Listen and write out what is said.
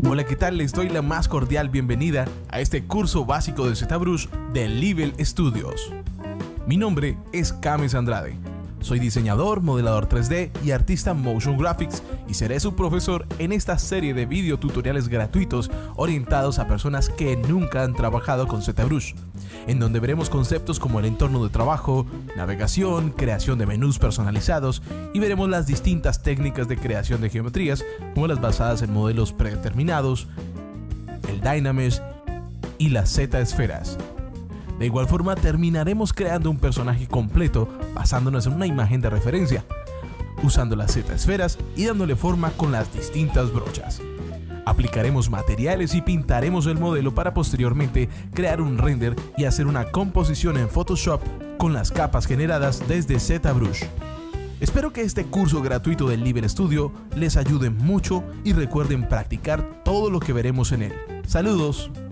Hola, ¿qué tal? Les doy la más cordial bienvenida a este curso básico de ZBrush de Level Studios. Mi nombre es Camis Andrade. Soy diseñador, modelador 3D y artista Motion Graphics y seré su profesor en esta serie de videotutoriales gratuitos orientados a personas que nunca han trabajado con ZBrush, en donde veremos conceptos como el entorno de trabajo, navegación, creación de menús personalizados y veremos las distintas técnicas de creación de geometrías como las basadas en modelos predeterminados, el Dynamesh y las Z-esferas. De igual forma, terminaremos creando un personaje completo basándonos en una imagen de referencia, usando las Z-esferas y dándole forma con las distintas brochas. Aplicaremos materiales y pintaremos el modelo para posteriormente crear un render y hacer una composición en Photoshop con las capas generadas desde ZBrush. Espero que este curso gratuito del Level Studio les ayude mucho y recuerden practicar todo lo que veremos en él. ¡Saludos!